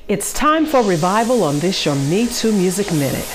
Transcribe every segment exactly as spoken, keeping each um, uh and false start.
It's time for revival on this your Me Too Music Minute.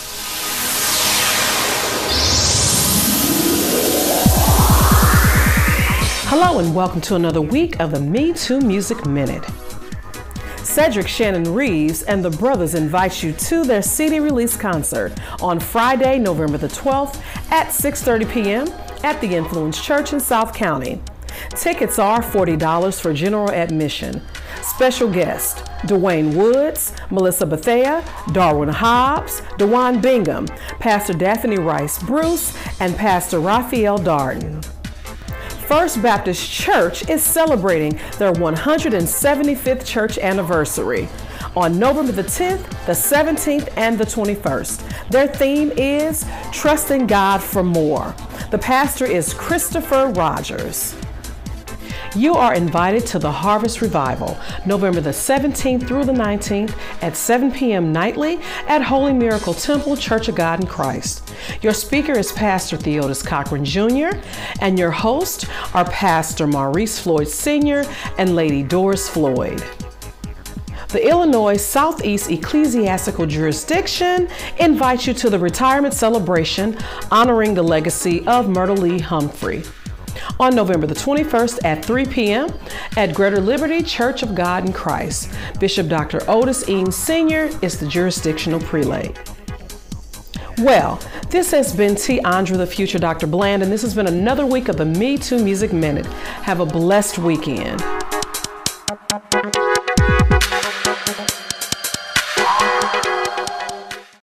Hello and welcome to another week of the Me Too Music Minute. Cedric Shannon Reeves and the Brothers invite you to their C D release concert on Friday, November the twelfth at six thirty p.m. at the Influence Church in South County. Tickets are forty dollars for general admission. Special guests, Dwayne Woods, Melissa Bethea, Darwin Hobbs, DeJuan Bingham, Pastor Daphne Rice Bruce, and Pastor Raphael Darden. First Baptist Church is celebrating their one hundred seventy-fifth church anniversary on November the tenth, the seventeenth, and the twenty-first. Their theme is Trusting God for More. The pastor is Christopher Rogers. You are invited to the Harvest Revival, November the seventeenth through the nineteenth at seven p.m. nightly at Holy Miracle Temple, Church of God in Christ. Your speaker is Pastor Theodis Cochran Junior and your hosts are Pastor Maurice Floyd Senior and Lady Doris Floyd. The Illinois Southeast Ecclesiastical Jurisdiction invites you to the retirement celebration honoring the legacy of Myrtle Lee Humphrey on November the twenty-first at three p.m. at Greater Liberty Church of God in Christ. Bishop Doctor Otis Eames Senior is the jurisdictional prelate. Well, this has been T. Andra, the future Doctor Bland, and this has been another week of the Me Too Music Minute. Have a blessed weekend.